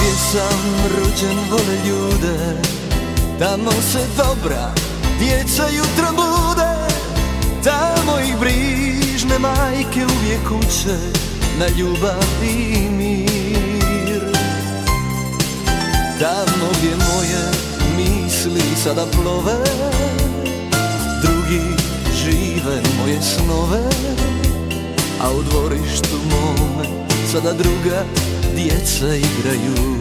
gdje sam rođen vole ljude, tamo se dobra djeca jutro bude, tamo ih brižne majke uvijek uče na ljubav i mir. Tamo gdje moje misli sada plove, drugi žive moje snove, a u dvorištu mome sada druga djeca igraju.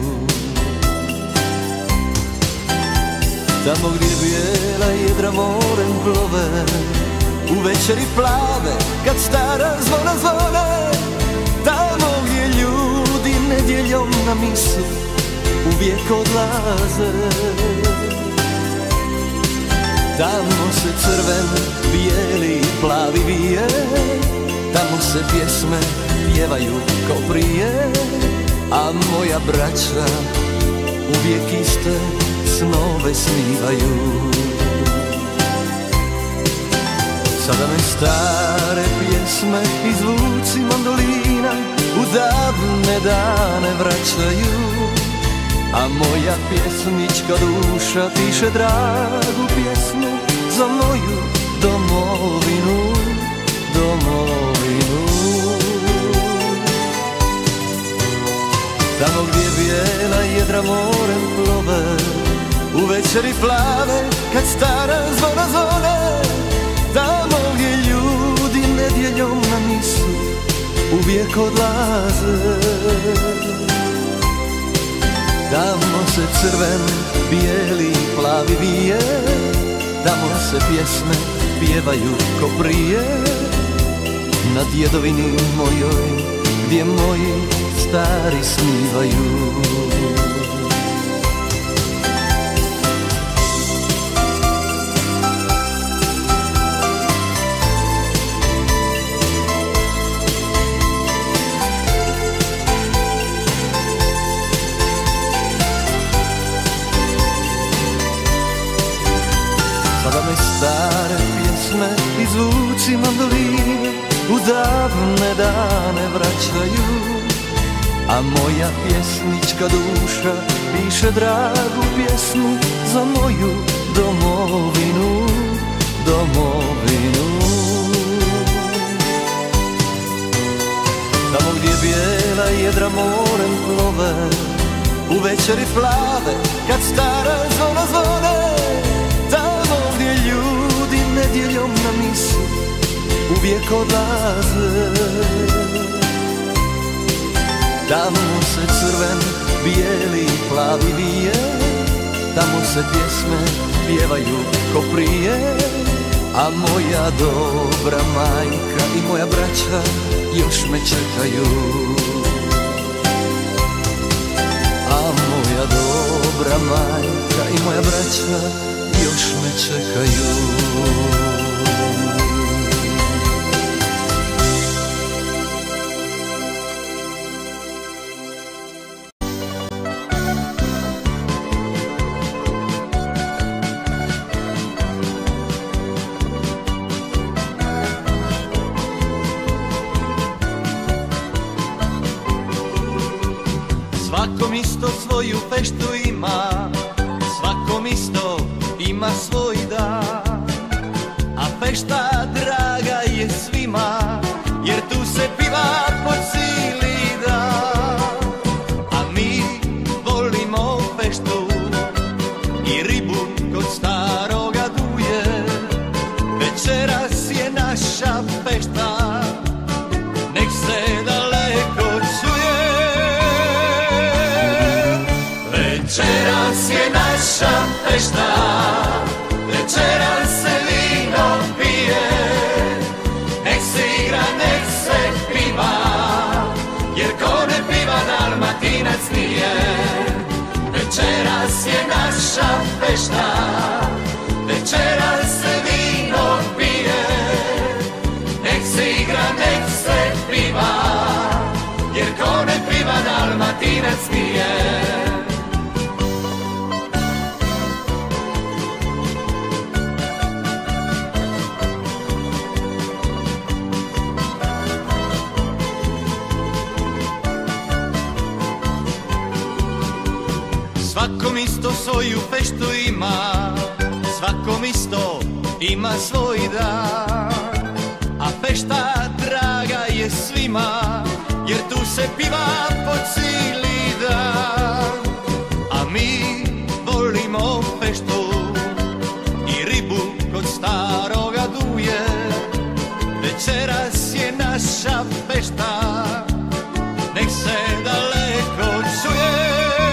Tamo gdje bijela jedra morem plove, u večeri plave kad stara zvona zvone, tamo gdje ljudi nedjeljom na misu uvijek odlaze. Tamo se crven, bijeli i plavi vije, tamo se pjesme pjevaju ko prije, a moja braća uvijek iste snove snivaju. Sada me stare pjesme i zvuci mandolina u davne dane vraćaju, a moja pjesnička duša piše dragu pjesmu za moju domovinu, domovinu. Tamo gdje bijela jedra morem plove, u večeri plave kad stara zvona zvone, tamo gdje ljudi nedjeljom na misu uvijek odlaze. Tamo se crven, bijeli i plavi vije, tamo se pjesme pjevaju ko prije, na djedovini mojoj gdje moji stari snivaju. Sada me stare pjesme i zvuci mandoline u davne dane vraćaju, a moja pjesnička duša piše dragu pjesmu za moju domovinu, domovinu. Tamo gdje bijela jedra morem plove, u večeri plave kad stara zvona zvone, tamo gdje ljudi nedjeljom na misu uvijek odlaze. Tamo se crven, bijeli i plavi vije, tamo se pjesme pjevaju ko prije, a moja dobra majka i moja braća još me čekaju. A moja dobra majka i moja braća još me čekaju. Svakom isto svoju feštu ima, svakom isto ima svoj dan, a fešta draga je svima, jer tu se piva po cijeli dan. A mi volimo feštu i ribu kod staroga duje, večeras je naša fešta, nek se daleko čuje. Večeras je naša fešta, večeras se vino pije, nek se igra, nek se piva, jer ko ne piva Dalmatinac nije. Večeras je naša fešta, večeras se vino pije, nek se igra, nek se piva, jer ko ne piva Dalmatinac nije. Svakom isto svoju feštu ima, svakom isto ima svoj dan. A fešta draga je svima, jer tu se piva po cijeli dan. A mi volimo feštu i ribu kod staroga Duje. Večeras je naša fešta, nek se daleko čuje.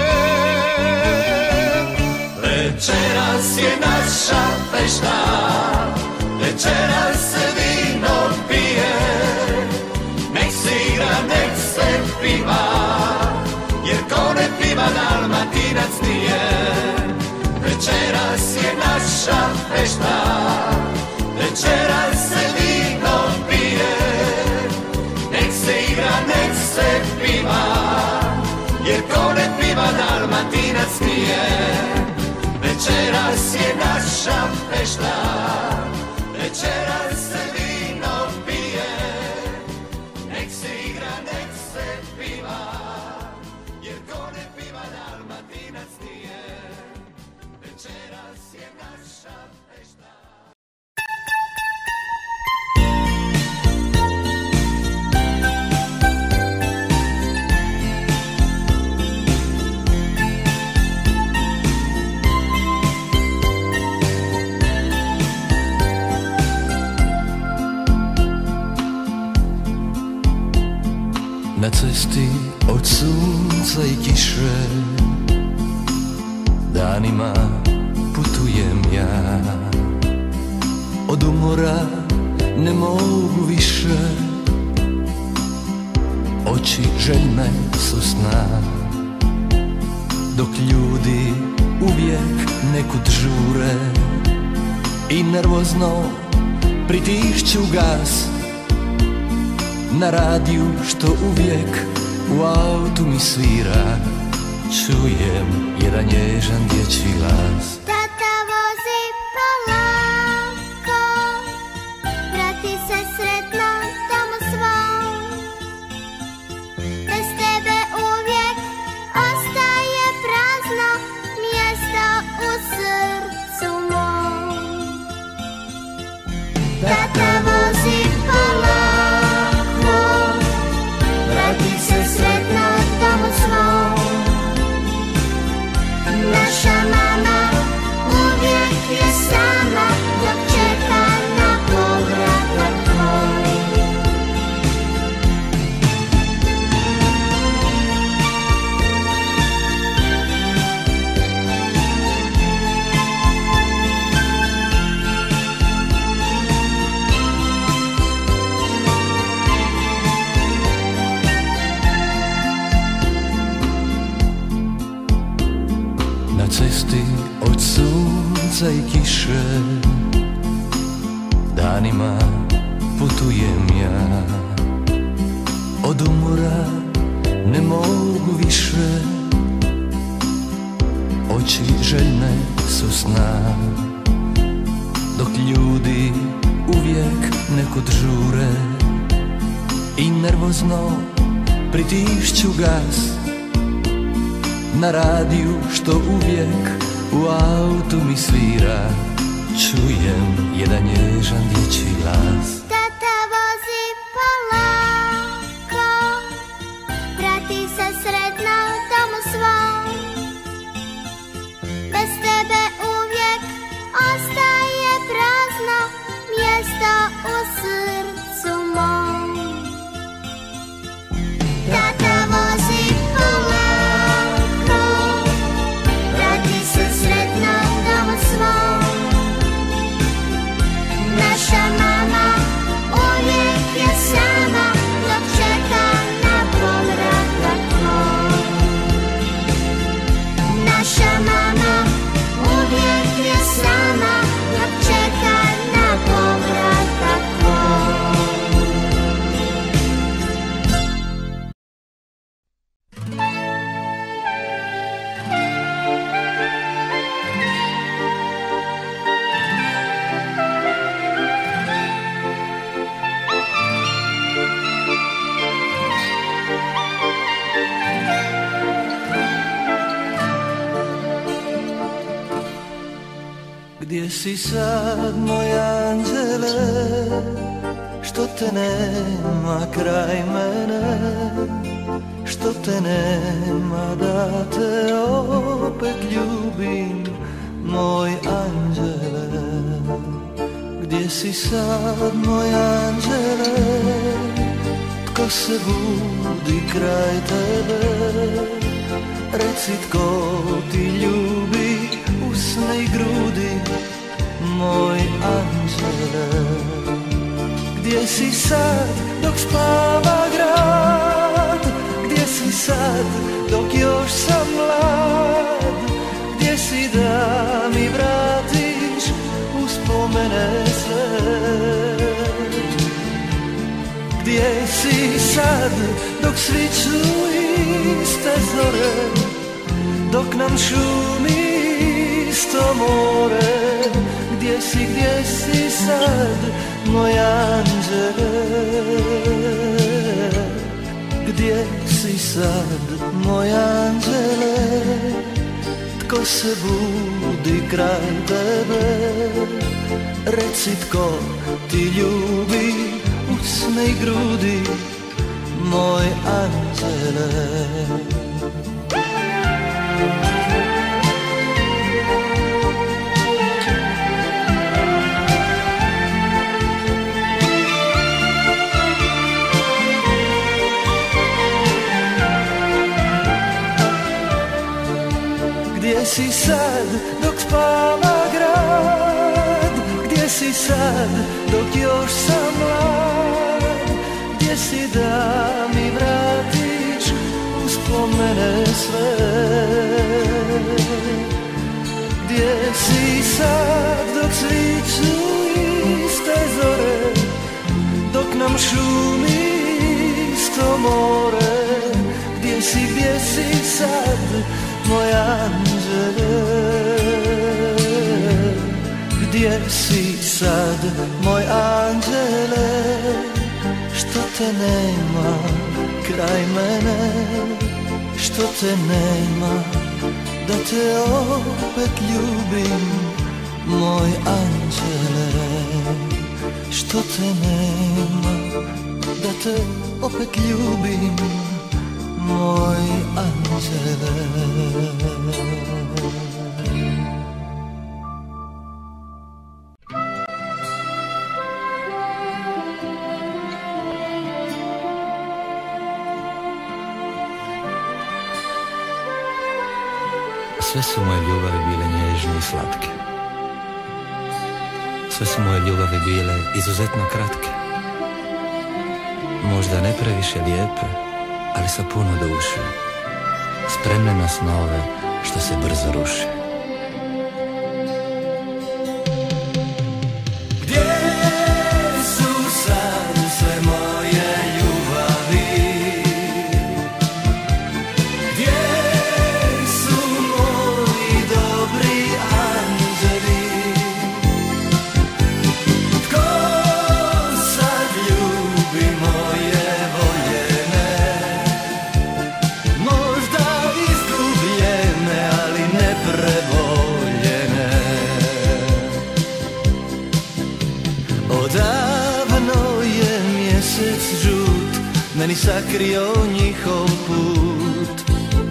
Večeras je naša fešta, večeras se vino pije. Nek se igra, nek se piva, jer ko ne piva Dalmatinac nije. Večeras je naša fešta, večeras se vino pije. Nek se igra, nek se piva, jer ko ne piva Dalmatinac nije. Večeras je naša fešta, večeras se vino pije. Nek se igra, nek se piva, jer ko ne piva Dalmatinac nije. Večeras je naša fešta. Na cesti od sunca i kiše danima putujem ja. Od umora ne mogu više, oči željne su sna. Dok ljudi uvijek nekud žure i nervozno pritišću gas. Na radiju što uvijek u autu mi svira, čujem jedan nježan dječji glas. Tata vozi polako, vrati se sretno tamo svom. Bez tebe uvijek ostaje prazno mjesto u srcu mom. Tata vozi polako, vrati se sretno tamo svom. Naša mama uvijek je sama dok čeka na povratak tvoj. Na cesti od sunca i kiše danima putujem ja. Od umora ne mogu više, oči željne su sna. Dok ljudi uvijek nekud žure i nervozno pritišću gas. Na radiju što uvijek u autu mi svira, čujem jedan nježan dječji glas. Tata vozi polako, vrati se sretno tamo svom. Bez tebe uvijek ostaje prazno mjesto u srcu mom. Tata vozi polako, vrati se sretno tamo svom. Naša mama si sad, moj anđele, što te nema kraj mene, što te nema da te opet ljubim, moj anđele. Gdje si sad, moj anđele, tko se budi kraj tebe, reci tko ti ljubi usne i grudi, moj anđele. Gdje si sad dok spava grad, gdje si sad dok još sam mlad, gdje si da mi vratiš uspomene sve. Gdje si sad dok sviću iste zore, dok nam šumi isto more, gdje si sad, moj anđele? Gdje si sad, moj anđele? Tko se budi kraj tebe, reci tko ti ljubi usne i grudi, moj anđele. Gdje si sad dok spava grad, gdje si sad dok još sam mlad, gdje si da mi vratiš uspomene sve. Gdje si sad dok sviću iste zore, dok nam šumi isto more, gdje si sad, moj anđele? Gdje si sad, moj anđele, što te nema kraj mene, što te nema da te opet ljubim, moj anđele. Što te nema da te opet ljubim, moj anđele. Sve su moje ljubavi bile nježne i slatke. Sve su moje ljubavi bile izuzetno kratke. Možda ne previše lijepe, ali sa puno duše, spremne na snove što se brzo ruše. Gdje su sad sve moje ljubavi? Gdje su moji dobri anđeli? Tko sad ljubi moje voljene? Možda izgubljene, ali ne preboljene. Odavno je mjesec žut meni sakrio njihov put.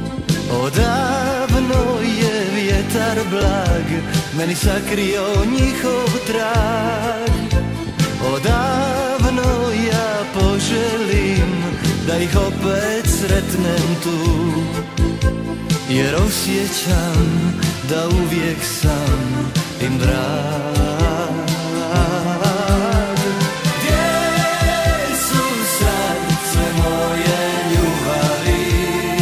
Odavno je vjetar blag meni sakrio njihov trag. Odavno ja poželim da ih opet sretnem tu, jer osjećam da uvijek sam im drag. Gdje su sad sve moje ljubavi?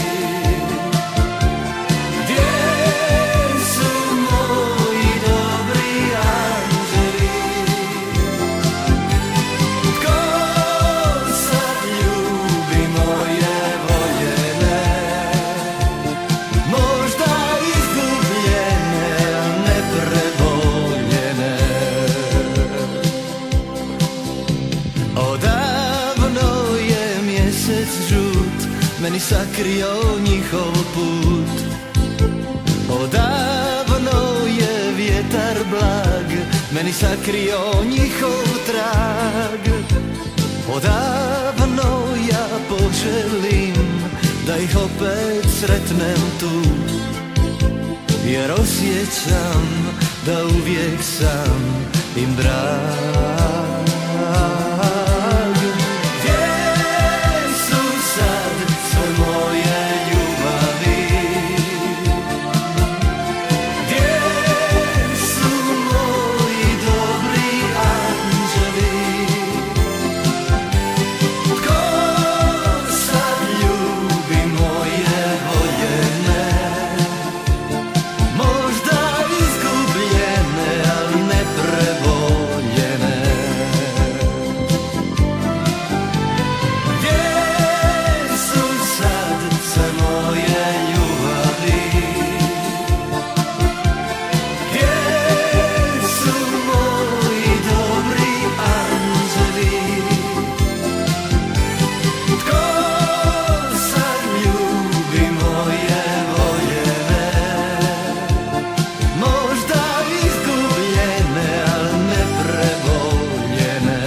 Gdje su moji dobri anđeli? Tko sad ljubi moje voljene? Možda izgubljene, a ne preboljene. Odavno je mjesec žut meni sakrio njihov put. Odavno je vjetar blag meni sakrio njihov trag. Odavno ja poželim da ih opet sretnem tu, jer osjećam da uvijek sam im drag. Gdje su sad sve moje ljubavi? Gdje su moji dobri anđeli? Tko sad ljubi moje voljene? Možda izgubljene, ali ne preboljene. Gdje su sad sve moje ljubavi? Gdje su moji dobri anđeli? Tko sad ljubi moje voljene? Možda izgubljene, ali ne preboljene.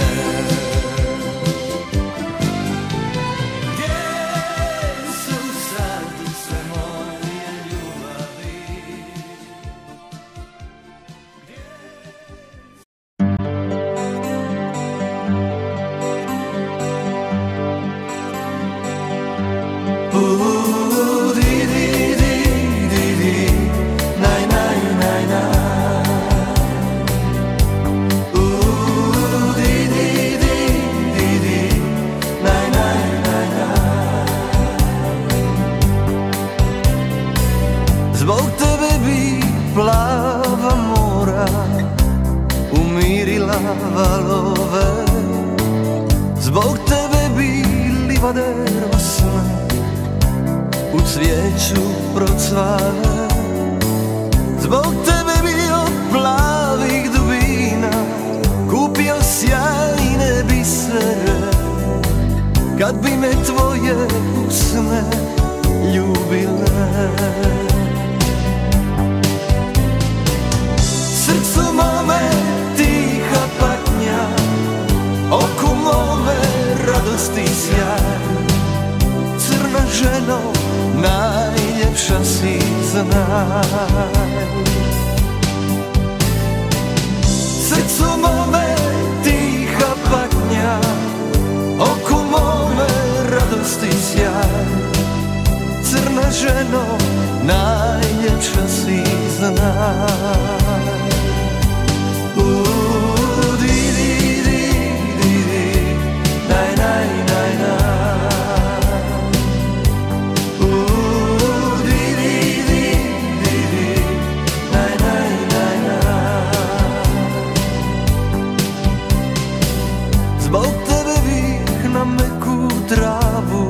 Gdje su sad sve moje ljubavi? Di di di di di, naj naj naj naj. Di di di di, naj naj naj naj. Zbog tebe bi plava mora umirila valove. Zbog tebe bi livade rosle u cvijeću procvale. Zbog tebe bi od plavih dubina kupio sjajne bisere, kad bi me tvoje usne ljubile. Srcu mome tiha patnja, oku mome radosti sjaj. Crna ženo, najljepša si, znaj. Srcu mome tiha patnja, oku mome radosti sjaj. Crna ženo, najljepša si, znaj. Di di di di di, naj naj naj naj. Di di di di di, naj naj naj naj. Zbog tebe bih na meku travu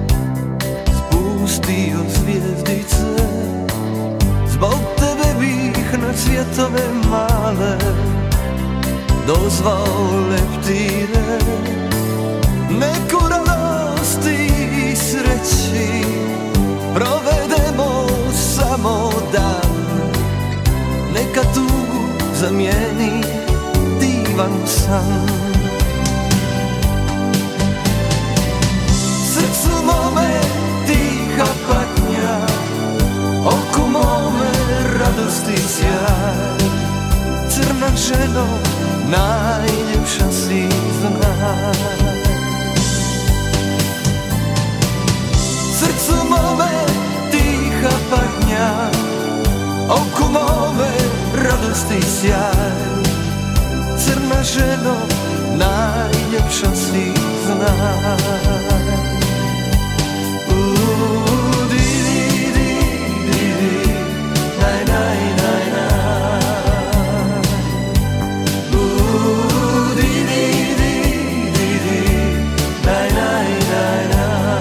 spustio zvijezdice. Zbog tebe bih na cvjetove male dozvao leptire. Neku radosti i sreći provedemo samo dan, neka tugu zamijeni divan san. Srcu mome tiha patnja, oku mome radosti sjaj. Crna ženo, najljepša si, znaj. Srcu mome tiha patnja, oku mome radosti sjaj. Crna ženo, najljepša si, znaj. Di di di di di, naj naj naj naj. Di di di di di, naj naj naj naj.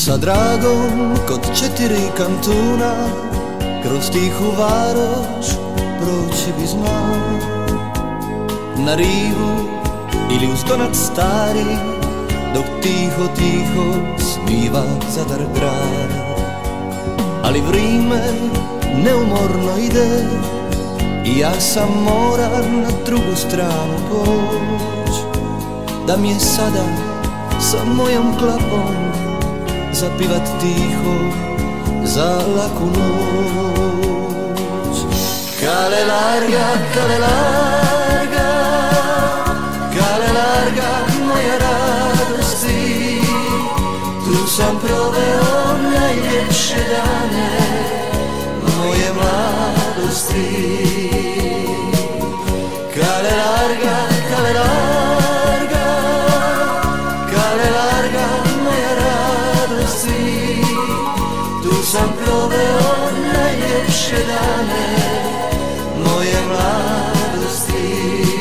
Sa dragom kod 4 kantuna, kroz tihu varoš proći bi znao. Na rivu ili uz tonac stari, dok tiho, tiho sniva Zadar grad. Ali vrime neumorno ide i ja sam moram na drugu stranu poć. Da mi je sada sa mojom klapom zapivat tiho za laku noć. Kale larga, kale larga, kale larga moja radosti, tu sam proveo najljepše dane moje mladosti. Kale larga, kale larga, kale larga moja radosti, tu sam proveo najljepše dane moje mladosti.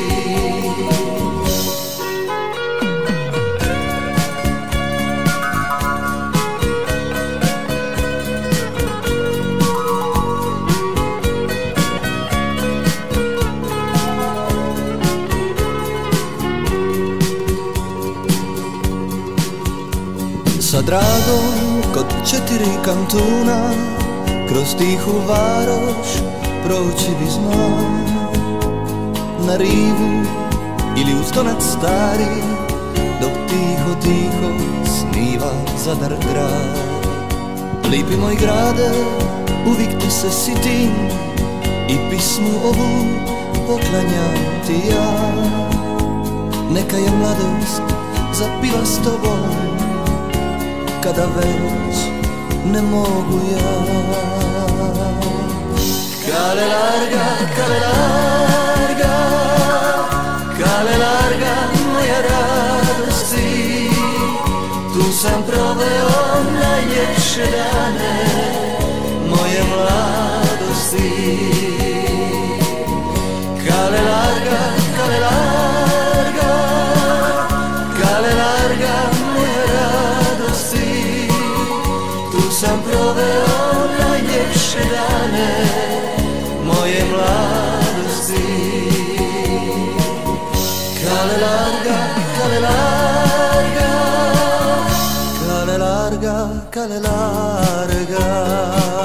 Sa dragom kod 4 kantuna, kroz tihu varoš proći bi znao. Na rivu ili uz tonac stari, dok tiho, tiho sniva Zadar grad. Lipi moj grade, uvijek ti se sitim i pismu ovu poklanjam ti ja. Neka je mladost zapiva s tobom, kada već ne mogu ja. Kale larga, kale larga, kale larga moja radosti, tu sam proveo najljepše dane moje mladosti. Kale larga, kale larga, kale larga moja radosti, tu sam proveo najljepše dane moje mladosti. Kale larga, kale larga, kale larga, kale larga.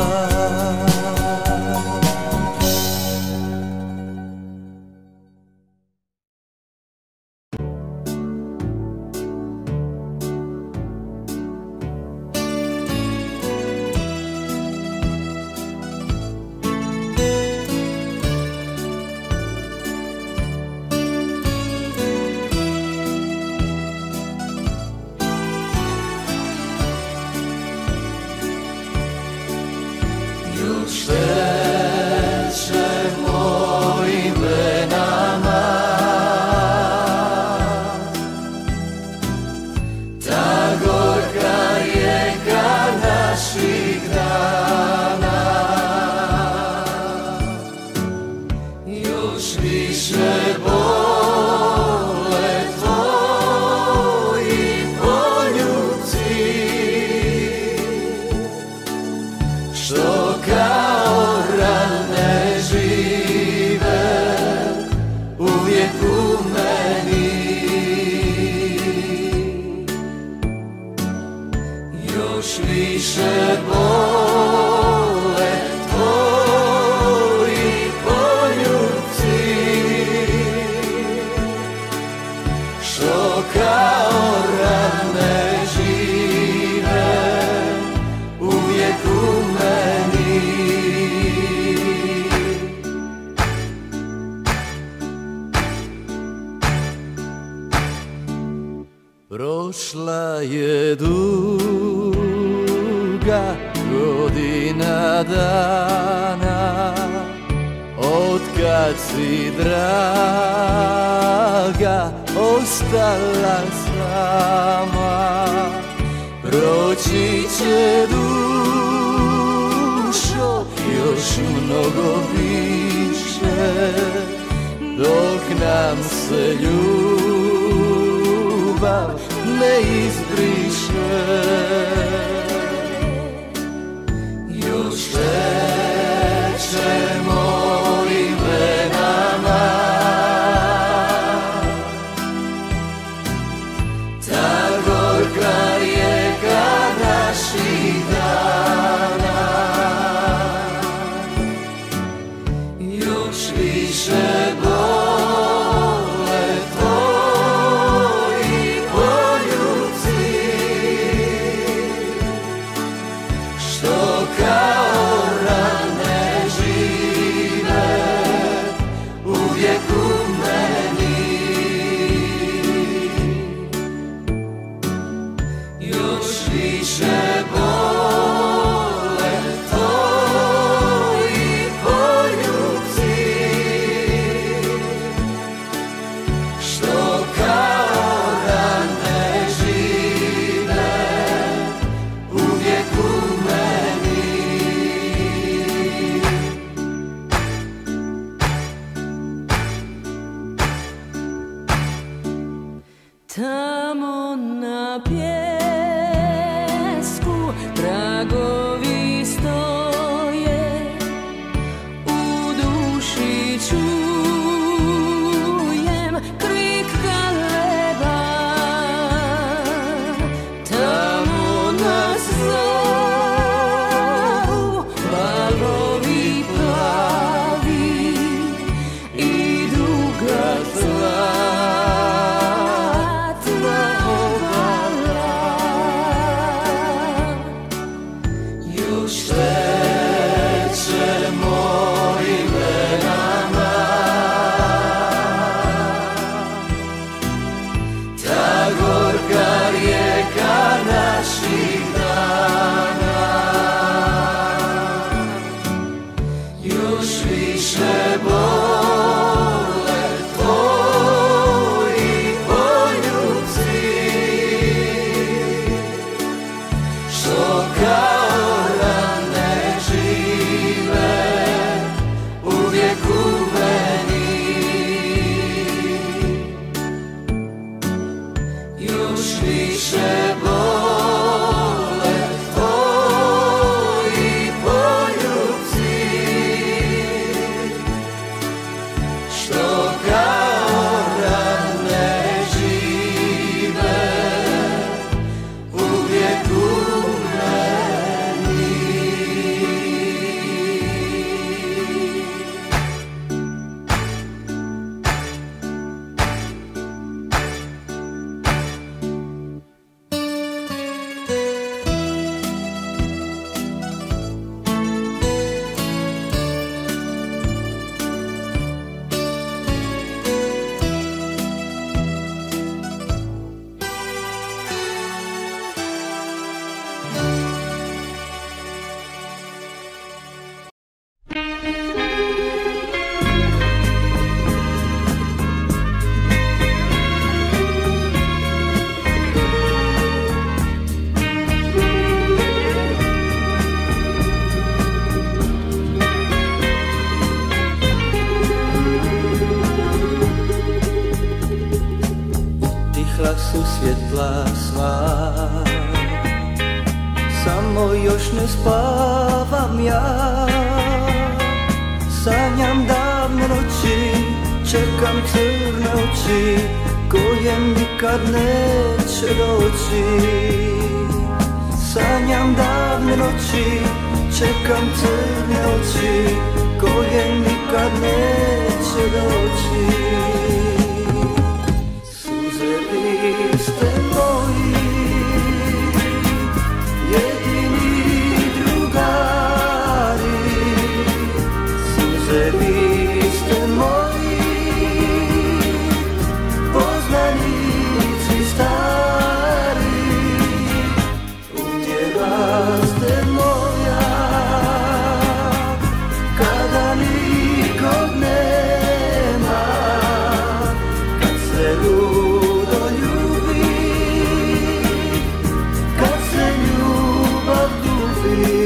Prošla je duga godina dana, otkad si draga ostala sama. Proći će dušo još mnogo više, dok nam se ljubav ne izbriše. tragovi stoje, u duši čujem krik galeba, tamo nas zovu valovi plavi i duga zlatna obala. Još teče mojim venama ta gorka rijeka naših dana. Još više bole tvoji poljubci, što kao rane žive uvijek u meni. Još više bole tvoji poljubci, što kao rane žive uvijek u meni. Utihla su svjetla sva, samo još ne spavam ja. Sanjam davne noći, čekam crne oči koje nikad neće doći. Sanjam davne noći, čekam crne oči koje nikad neće doći. Suze vi ste moji, jedini drugari. Suze vi ste moji, poznanici stari. Uvijela ste moja, kada nikog nema, kad se ludo ljubi, kad se ljubav gubi.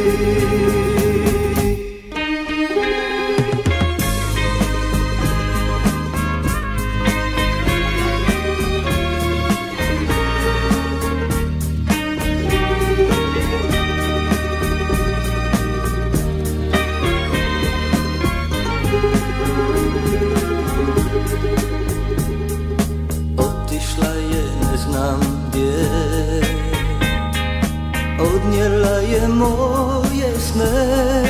Otišla je ne znam gdje, odnijela je moje sne.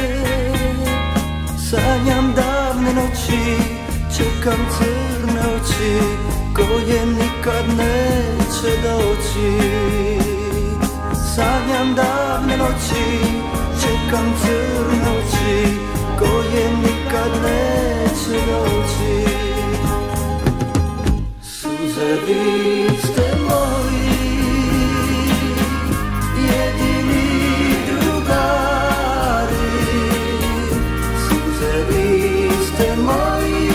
Sanjam davne noći, čekam crne oči koje nikad neće doći. Sanjam davne noći, čekam crne oči koje nikad neće doći. Suze vi ste moji, jedini drugari. Suze vi ste moji,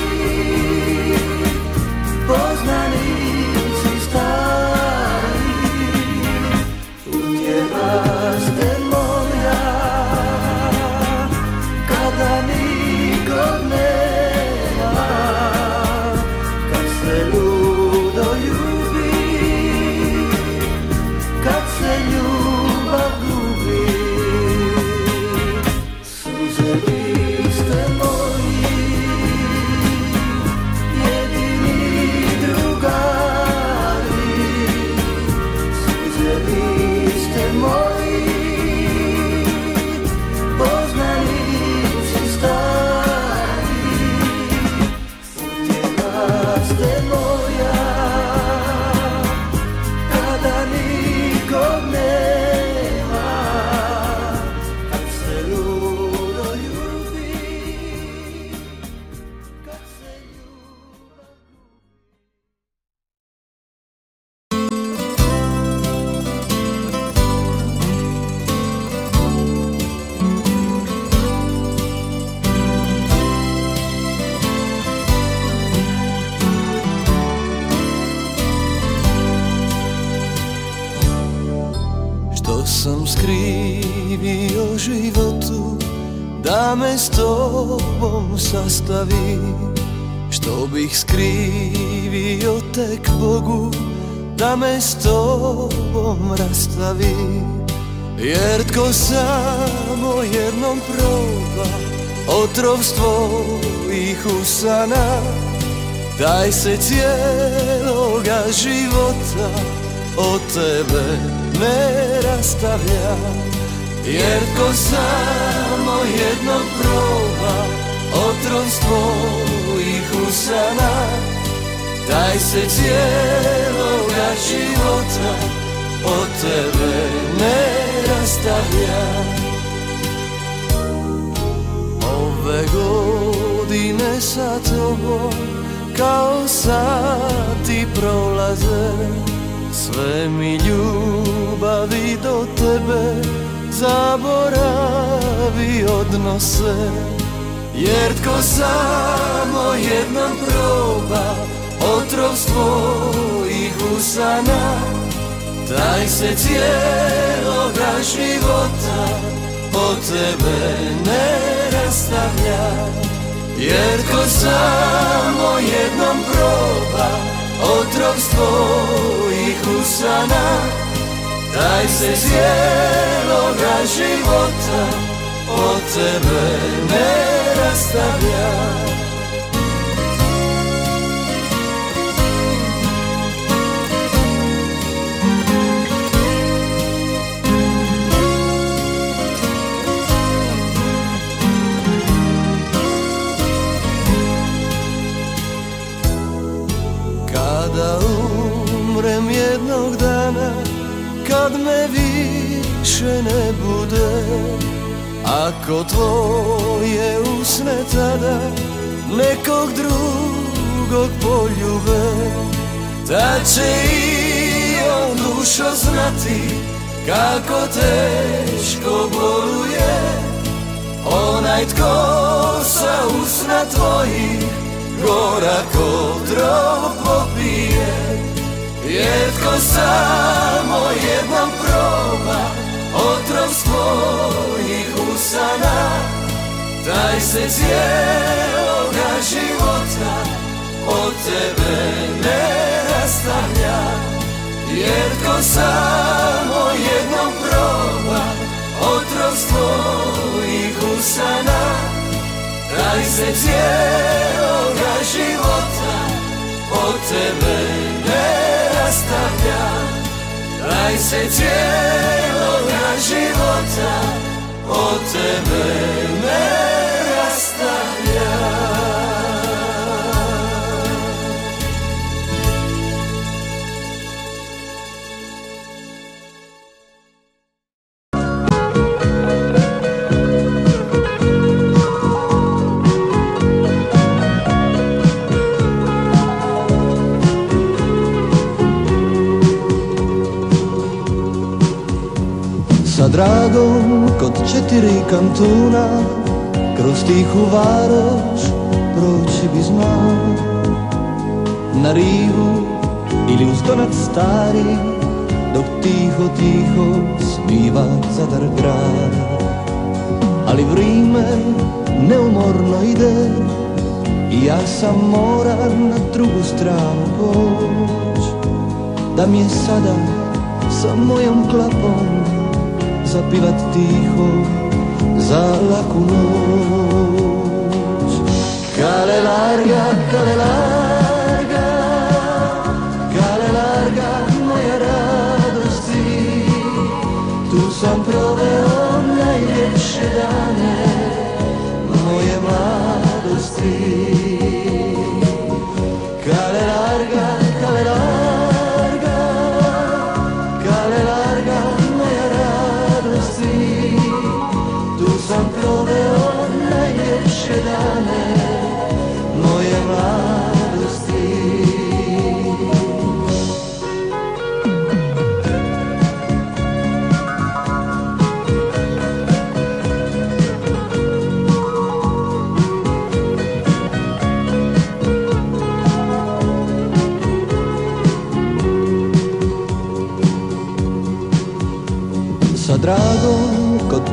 poznanici stari. Uvijela ste moja, kada nikog nema, kad se ludo ljubi, skrivio životu, da me s tobom sastavi. Što bih skrivio tek Bogu, da me s tobom rastavi. Jer tko samo jednom proba otrov tvojih usana, taj se cijeloga života od tebe ne rastavlja. Jer tko samo jednom proba otrov tvojih usana, taj se cijeloga života od tebe ne rastavlja. Ove godine sa tobom kao sati prolaze, sve mi ljubavi do tebe zaboravi odnose. Jer tko samo jednom proba otrov tvojih usana, taj se cijeloga života od tebe ne rastavlja. Jer tko samo jednom proba otrov tvojih usana, taj se cijeloga života od tebe ne rastavlja. Kada umrem jednog dana, kad me više ne bude, ako tvoje usne tada nekog drugog poljube, tad će i on dušo znati kako teško boluje onaj tko sa usna tvojih gorako drvo popije. Jer tko samo jednom proba otrov svojih usana, taj se cijeloga života od tebe ne rastavlja. Jer tko samo jednom proba otrov svojih usana, taj se cijeloga života od tebe ne rastavlja. Taj se cijeloga života od tebe ne rastavlja. Sa dragom kod 4 kantuna, kroz tihu Varoš proći bi znao. Na rivu ili uz Donac stari, dok tiho, tiho sviva Zadar grad. Ali vrime neumorno ide i ja sam moram na drugu stranu poć. Da mi je sada sa mojom klapom zapivat tiho za laku noć. Kale larga, kale larga, kale larga moja radosti, tu sam proveo najljepše dane moje mladosti. Kale larga, kale larga, kale larga moja radosti, tu sam proveo najljepše dane moje mladosti.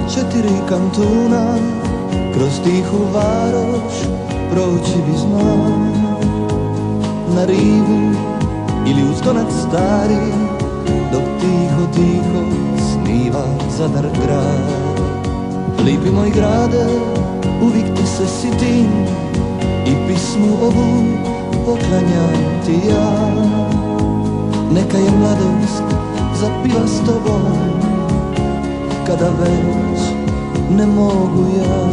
že ty kantúna, kroz tichú vároš prouči by znám. Na rivu ili uz konac stari, dok tiho, tiho sniva Zadar grad. Lipi moj grade, uvijek ti se sitim i pismu ovu poklanjam ti ja. Neka je mladost zapiva s tobom, kada već ne mogu ja.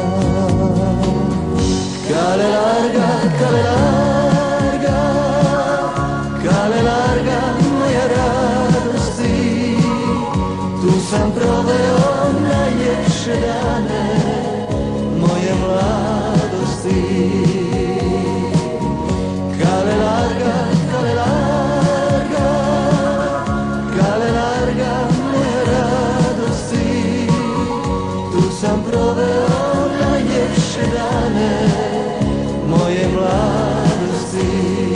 Kale larga, kale larga, kale larga moja radosti, tu sam proveo najljepše dane moje mladosti. Kale larga, kale larga, kale larga moja radosti, tu sam proveo najljepše dane moje mladosti.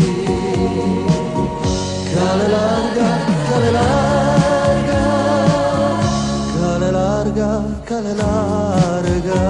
Kale larga, kale larga, kale larga, kale larga.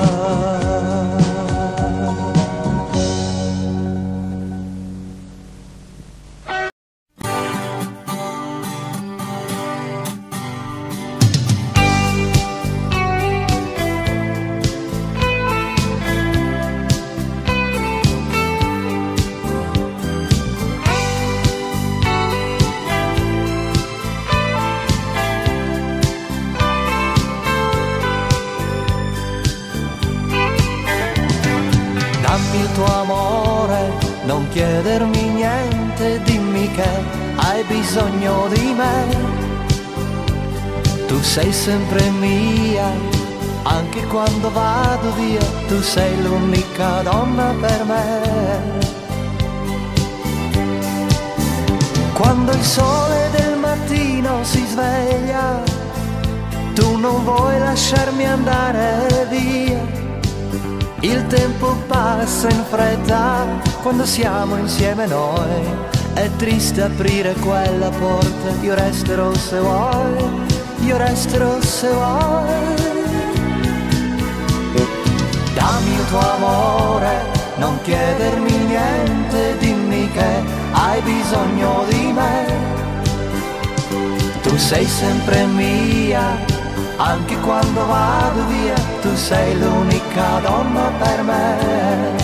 Dammi il tuo amore, non chiedermi niente, dimmi che hai bisogno di me. Tu sei sempre mia, anche quando vado via, tu sei l'unica donna per me. Quando il sole del mattino si sveglia, tu non vuoi lasciarmi andare via. Il tempo passa in fretta quando siamo insieme noi. È triste aprire quella porta, io resterò se vuoi, io resterò se vuoi. Dammi il tuo amore, non chiedermi niente, dimmi che hai bisogno di me. Tu sei sempre mia, anche quando vado via, tu sei l'unica donna per me.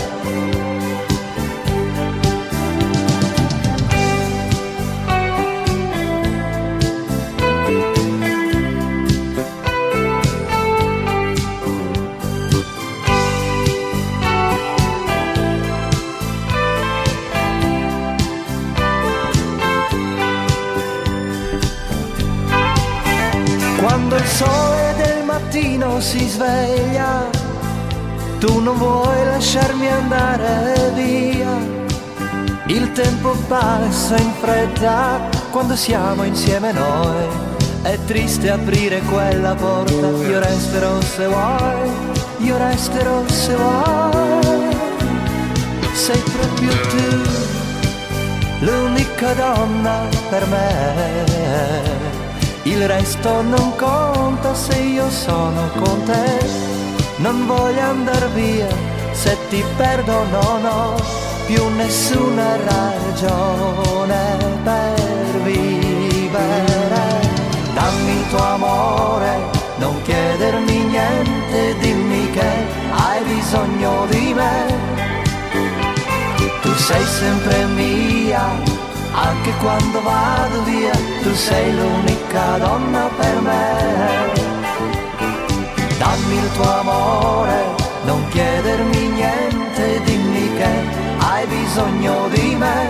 Quando il sole del mattino si sveglia, tu non vuoi lasciarmi andare via. Il tempo passa in fretta quando siamo insieme noi. È triste aprire quella porta, io resterò se vuoi, io resterò se vuoi. Sei proprio tu, l'unica donna per me. Il resto non conta se io sono con te. Non voglio andar via, se ti perdo non ho più nessuna ragione per vivere. Dammi il tuo amore, non chiedermi niente, dimmi che hai bisogno di me. Tu sei sempre mia, anche quando vado via, tu sei l'unica donna per me. Dammi il tuo amore, non chiedermi niente, dimmi che hai bisogno di me.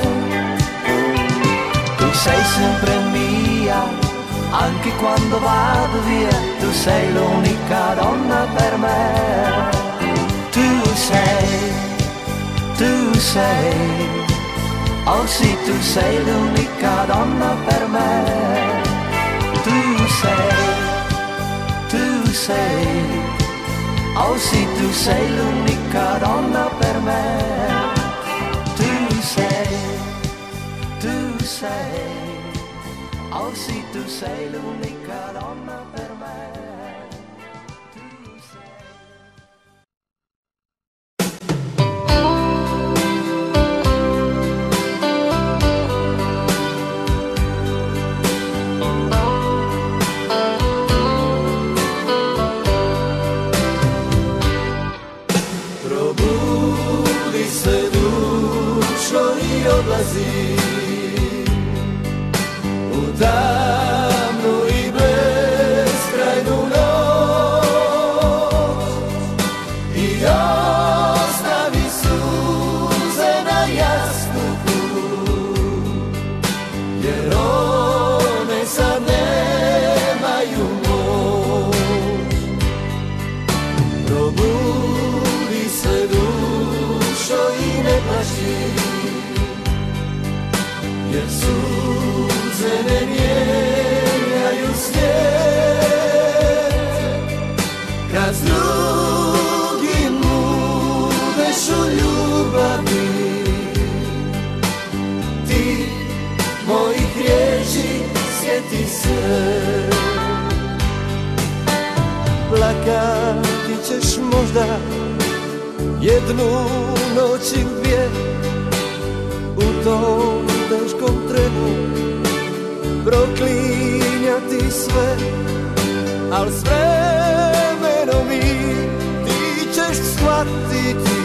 Tu sei sempre mia, anche quando vado via, tu sei l'unica donna per me. Tu sei, oh sì, tu sei l'unica donna per me. Tu sei, oh sì, tu sei l'unica donna per me. Tu sei, oh sì, tu sei l'unica donna per me. odlazi u tamnu i beskrajnu noć i ostavi suze na jastuku, jer one sad nemaju moć. Probudi se dušo i ne plaši, jer suze ne mijenjaju svijet. Kad s drugim budeš u ljubavi, ti mojih riječi sjeti se. Plakati ćeš možda jednu noć ili dvije, u tom teškom trenu proklinjati sve, al s vremenom i ti ćeš shvatiti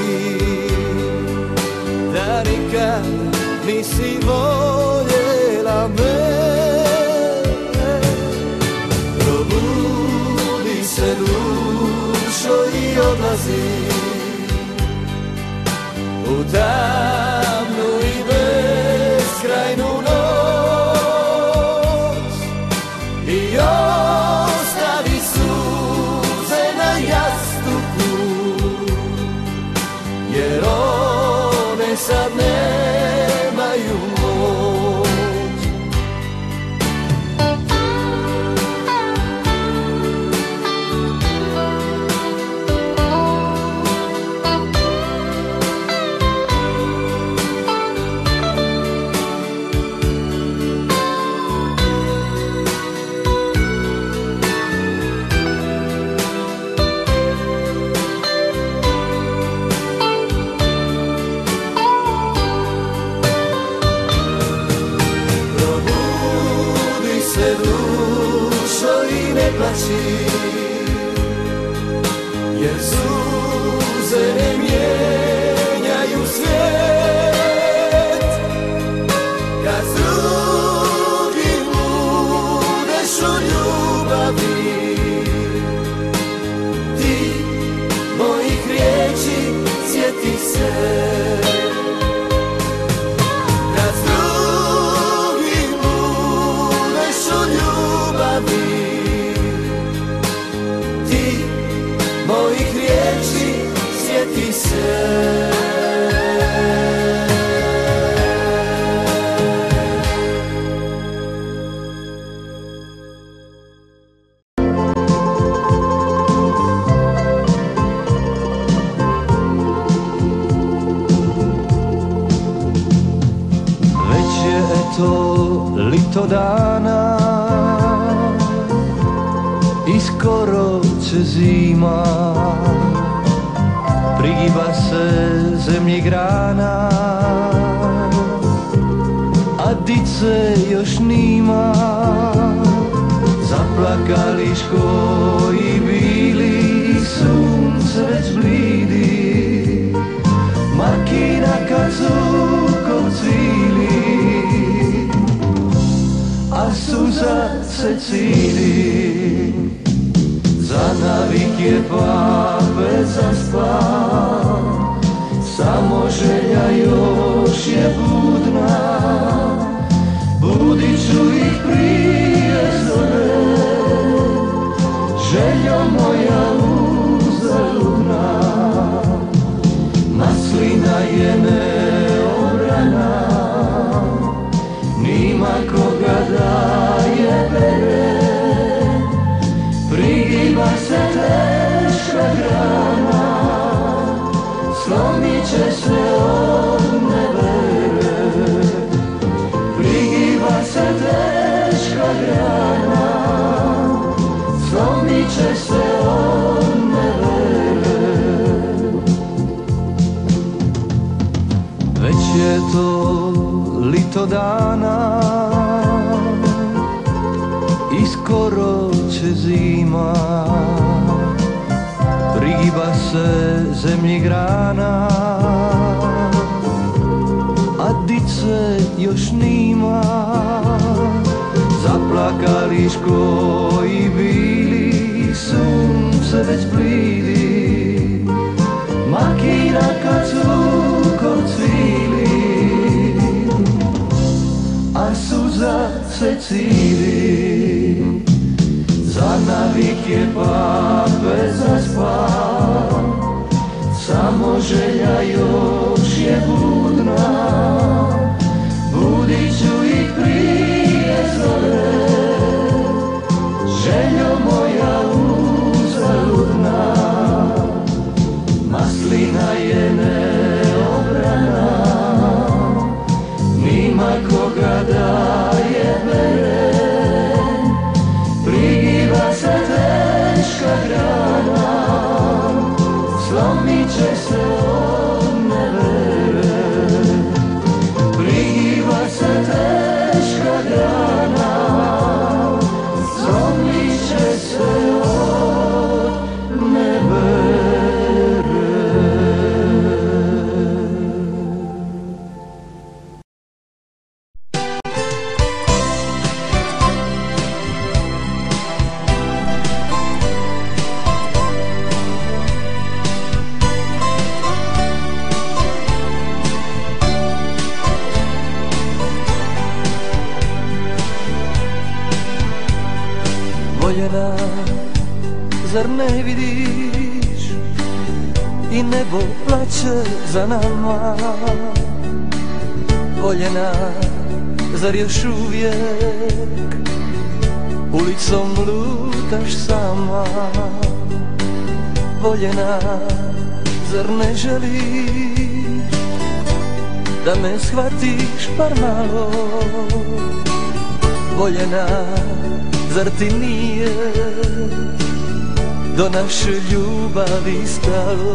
da nikad nisi voljela me. Probudi se dušo i odlazi u tamnu i beskrajnu noć i ostavi suze na jastuku, jer one sad nemaju moć. Jer suze ne mijenjaju svijet. Kad s drugim budeš u ljubavi, ti mojih riječi sjeti se. Kad s drugim budeš u ljubavi, mojih riječi sjeti se. Već je eto lito dana i skoro će zima, prigiba se zemlji grana, a dice još nima. Zaplakali škoji bili, sunce već blidi, makina kad sukom cvili, a suza se cili. Za navik je pape zaspav, samo želja još je budna. Budit ću ih prije zore, željo moja uzaludna. Maslina je neobrana, nima koga daje bere. Prigiba se teška grana, slomit će se od nevere. Prigiba se teška grana, slomit će se od nevere. Već je to lito dana i skoro će zima, prigiba se zemlji grana, a dice još nima, zaplakali škoji bili, sunce već blidi, makina kad cukor cvili, a suza se cili. Za navik je pape zaspan, samo želja još je budna, budit ću ih prije zore, željo moja uzaludna. Maslina je neobrana, nima koga daje bere, prigiva se teška grana, slomit će se od nevere. Prigiva se teška grana, slomit će se od nevere. Voljena, zar ne vidiš, i nebo plaće za nama. Voljena, zar još uvijek ulicom lutaš sama. Voljena, zar ne želiš da me shvatiš par malo. Voljena, zar ti nije do naše ljubavi stalo?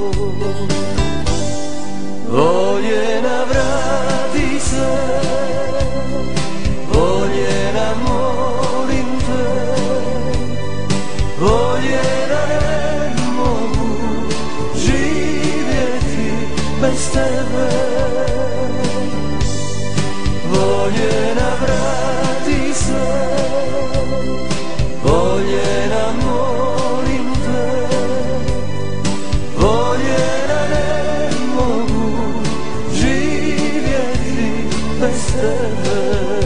Voljena, vrati se, voljena, molim te, voljena, ne mogu živjeti bez tebe. Voljena, vrati se, voljena, molim te, voljena, ne mogu živjeti bez tebe.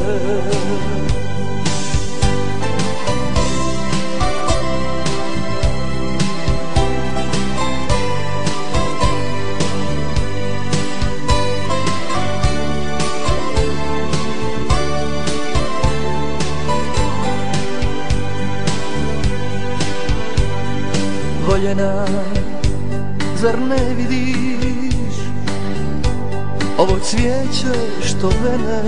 Voljena, zar ne vidiš ovo cvijeće što vene?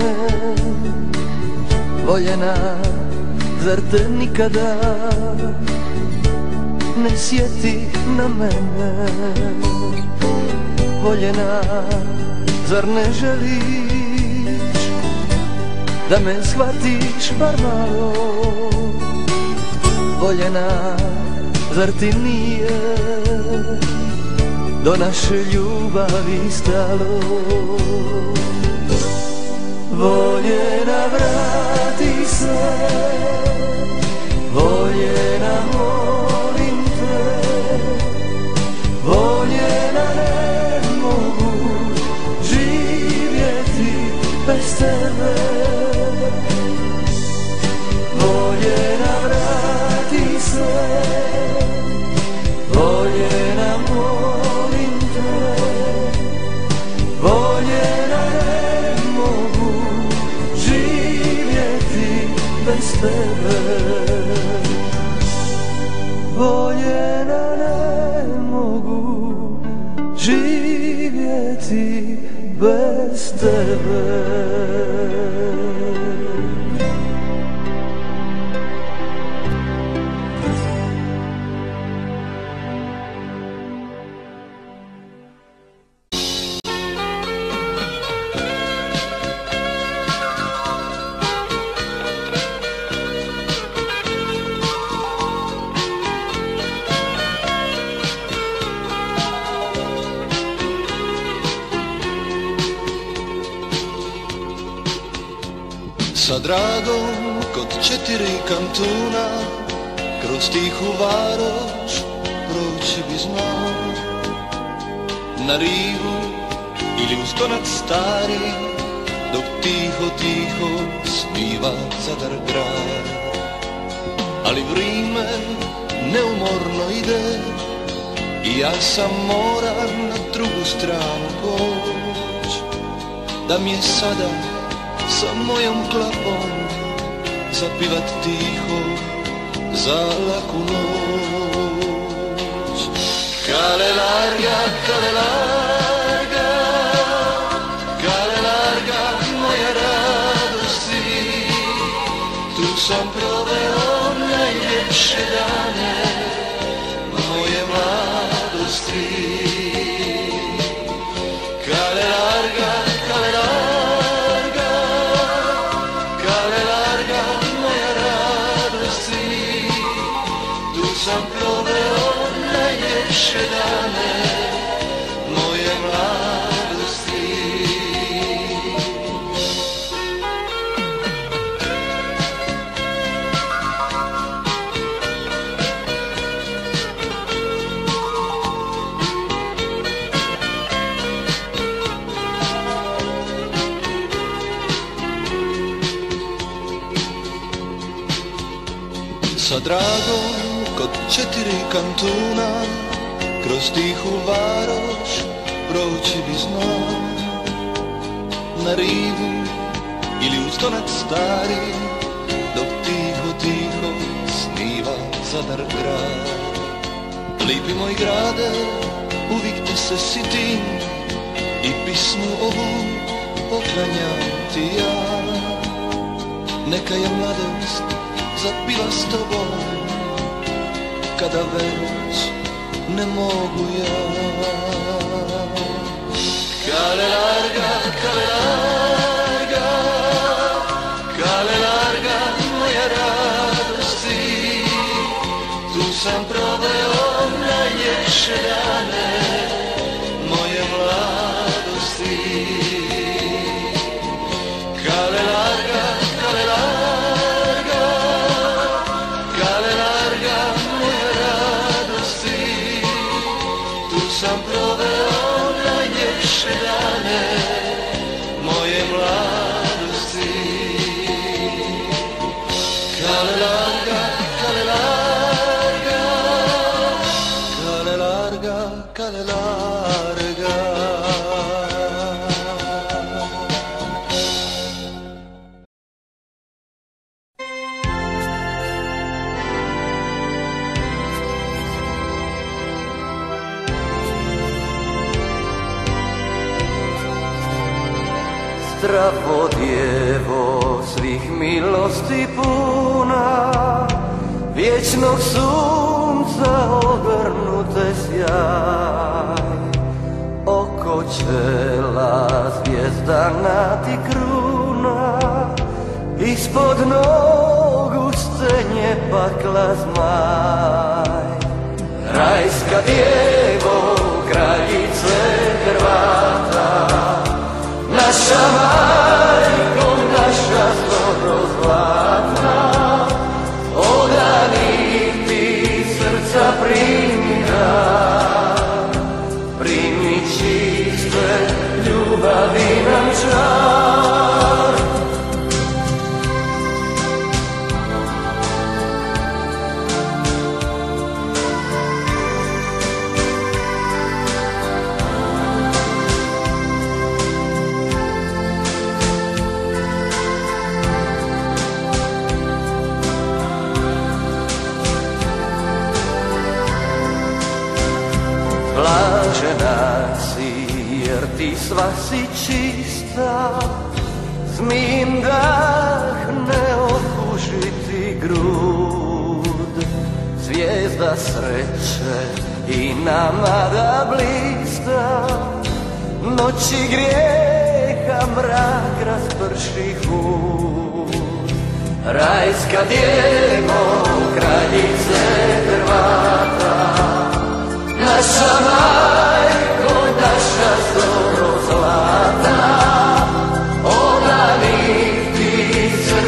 Voljena, zar te nikada ne sjeti na mene? Voljena, zar ne želiš da me shvatiš bar malo? Voljena, zar ti nije do naše ljubavi stalo? Voljena, vrati se, voljena, molim te, voljena, ne mogu živjeti bez tebe. Voljena, vrati se, voljena, molim te, voljena, ne mogu živjeti bez tebe. Voljena, ne mogu živjeti bez tebe. Sa dragom kod 4 kantuna, kroz tihu varoš proći bi znao. Na rivu ili uz tonac stari, dok tiho, tiho sniva Zadar grad. Ali vrime neumorno ide i ja sam moram na drugu stranu poć. Da mi je sada sa mojom klapom zapivat tiho za laku noć. Kale larga, kale larga, kale larga moja radosti, tu sam proveo najljepše dane moje mladosti. Kale larga, kale larga, kale larga moja radosti, tu sam proveo najljepše dane moje mladosti. Sa dragom kod 4 kantuna, kroz tihu varoš proći bi znao. Na rivu ili uz tonac stari, dok tiho, tiho sniva Zadar grad. Lipi moj grade, uvijek te se sitim i pismu ovu poklanjam ti ja. Neka je mladost zapila s tobom, kada već ne mogu ja. Kale larga, kale larga, kale larga moja radosti, tu sam proveo najljepše dane moje mladosti. Kale larga, kale larga, kale larga moja radosti, tu sam proveo najljepše dane moje mladosti. Kale larga, kale larga, kale larga, kale larga. Zdravo djevo, svih milosti puna, vječnog sunca ogrnute sjaj. Oko čela zvijezdana ti kruna, ispod nogu stenje pakla zmaj. Rajska djevo, kraljice Hrvata, naša majko, naša zloro zlatna, odanih ti srca primi dar, primi čiste ljubavi nam čar. Blažena si jer ti sva si čista, zmijem dah ne okužiti grud. Zvijezda sreće i nama da blista, noći grijeha mrak rasprši hud. Rajska djevo, kraljice Hrvata, naša majko, naša zoro zlatna, odanih ti srca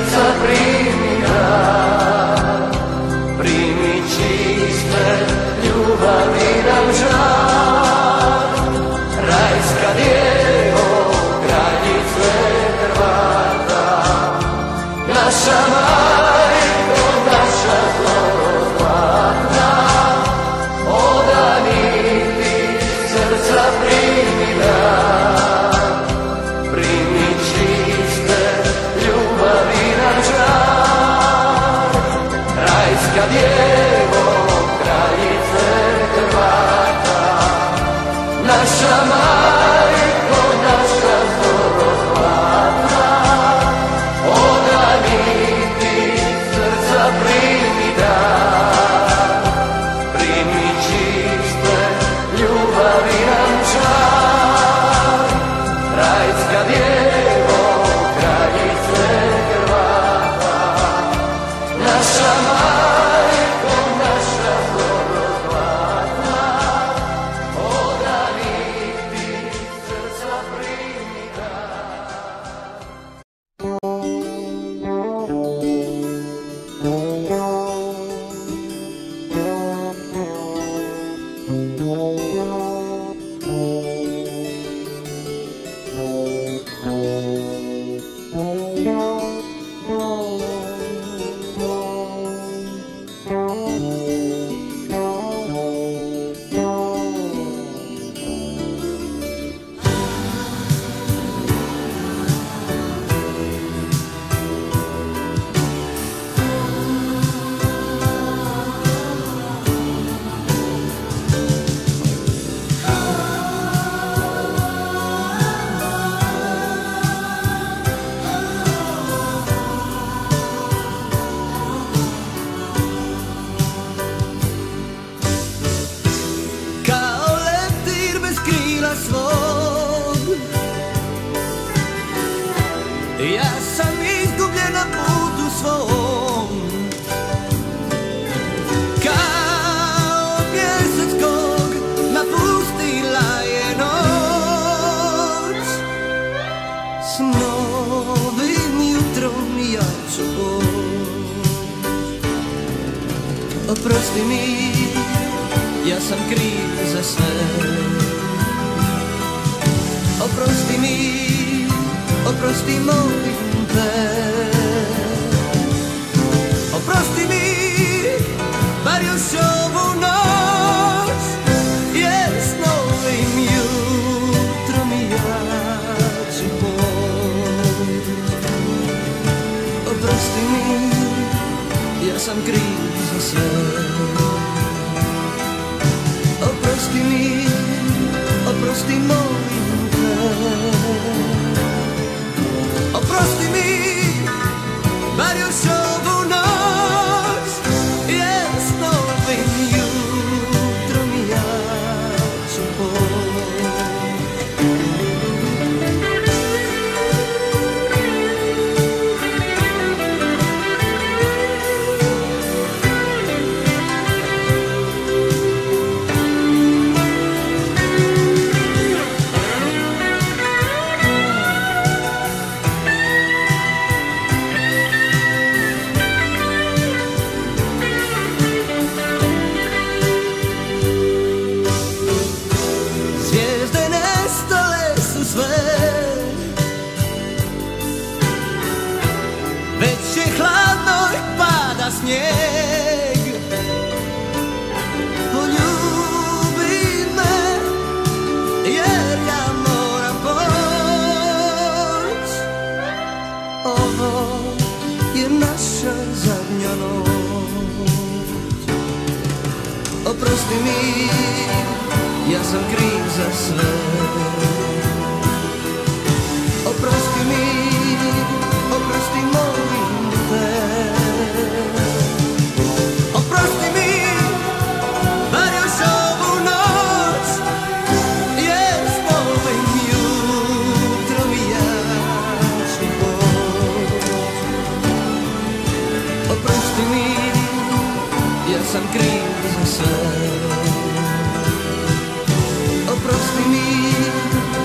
naša majko, naša zoro zlatna, odraniti srca primi dar, primi čiste ljubavi nam čar, rajska djevo, kraljice Hrvata, naša majko, naša zoro zlatna, odraniti srca primi dar. Kao leptir bez krila svog, ja sam izgubljen na putu svom. Kao mjesec kog napustila je noć, s novim jutrom ja ću poć. Oprosti mi, ja sam kriv za sve. Oprosti mi, oprosti molim te. Oprosti mi, bar još ovu noć, jer s novim jutrom ja ću poć. Oprosti mi, ja sam kriv za sve. Oprosti mi, oprosti molim te. Oprosti mi, bar još ovu noć, jer s novim jutrom ja ću poć. Zvijezde nestale su sve, već je hladno i pada snijeg. Poljubi me, jer ja moram poć. Ovo je naša zadnja noć. Oprosti mi, ja sam kriv za sve. Oprosti mi, oprosti molim te. Oprosti mi, bar još ovu noć, jer s novim jutrom ja ću poć. Oprosti mi, ja sam kriv za sve. Oprosti mi,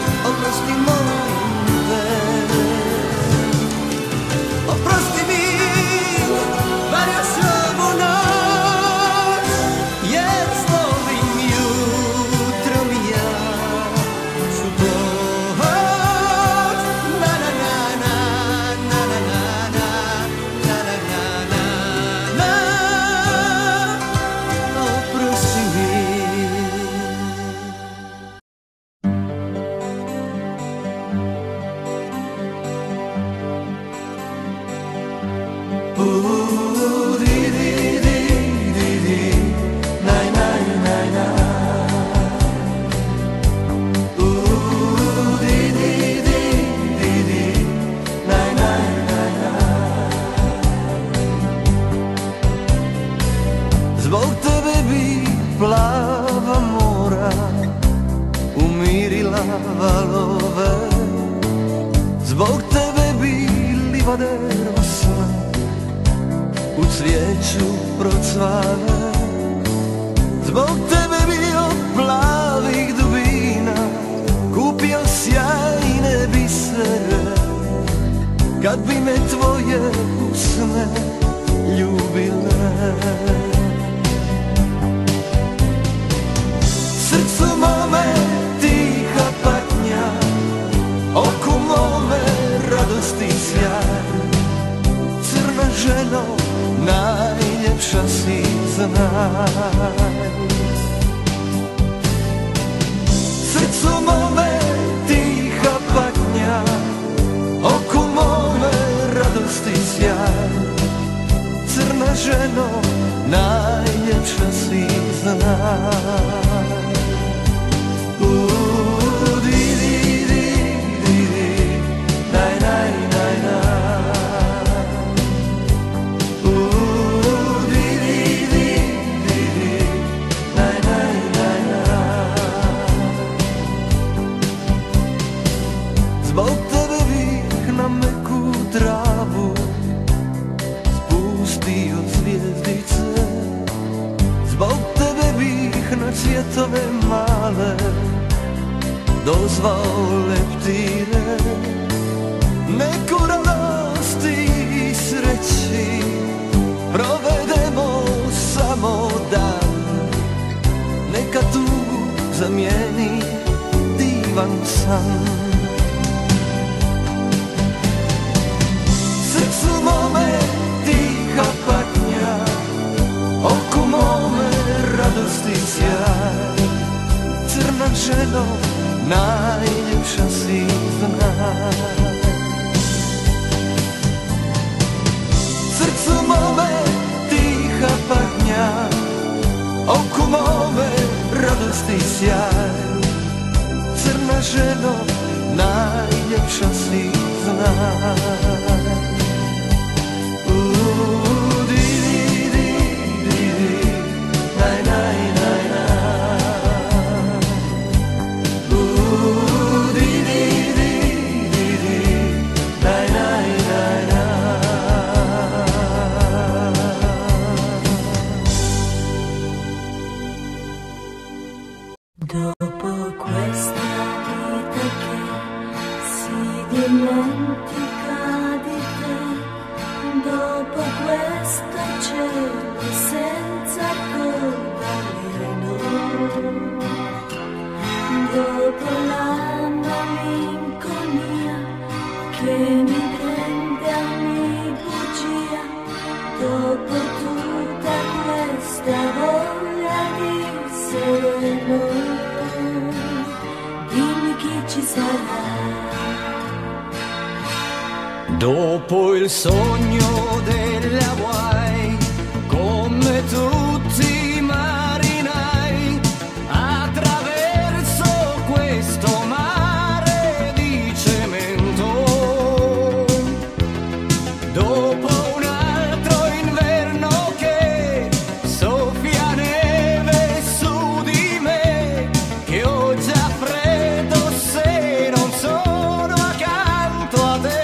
plava mora umirila valove. Zbog tebe bi livade rosle, u cvijeću procvale. Zbog tebe bi od plavih dubina kupio sjajne bisere, kad bi me tvoje usne ljubile. Srcu mome tiha patnja, oku mome radosti sjaj. Crna ženo, najljepša si, znaj. Srcu mome tiha patnja, oku mome radosti sjaj. Crna ženo, najljepša si, znaj. Zbog tebe bih na meku travu spustio zvijezdice. Zbog tebe bih na cvjetove male dozvao leptire. Neku radosti i sreći provedemo samo dan, neka tugu zamijeni divan san. Srcu mome tiha patnja, oku mome radosti sjaj. Crna ženo, najljepša si, znaj. Srcu mome tiha patnja, oku mome radosti sjaj. Crna ženo, najljepša si, znaj. Dopo questa vita che si dimentica di te, dopo questo cielo senza coda nero, dopo la malinconia che mi prende a ogni bugia, dopo tutta questa voglia di essere noi, dimmi chi ci sarà. Dopo il sogno delle Hawaii, come tutti i marinai, attraverso questo mare di cemento. Dopo un altro inverno che soffia neve su di me, che ho già freddo se non sono accanto a te.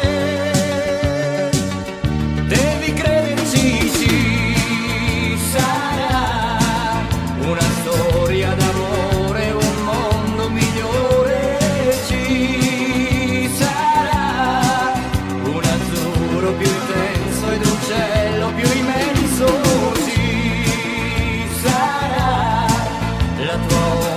Devi crederci, ci sarà una storia d'amore, un mondo migliore. Ci sarà un azzurro più intenso ed un cielo più immenso. Ci sarà la tua